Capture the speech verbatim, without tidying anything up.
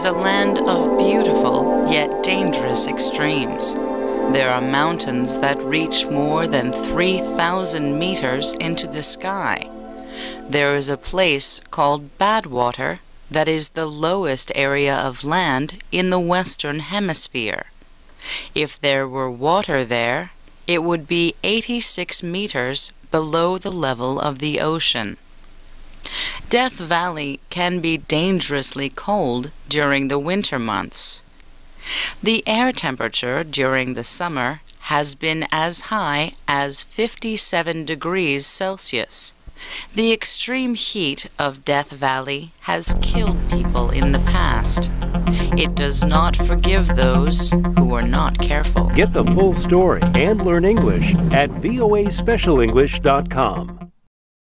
is a land of beautiful yet dangerous extremes. There are mountains that reach more than three thousand meters into the sky. There is a place called Badwater that is the lowest area of land in the Western Hemisphere. If there were water there, it would be eighty-six meters below the level of the ocean. Death Valley can be dangerously cold during the winter months. The air temperature during the summer has been as high as fifty-seven degrees Celsius. The extreme heat of Death Valley has killed people in the past. It does not forgive those who are not careful. Get the full story and learn English at V O A Special English dot com.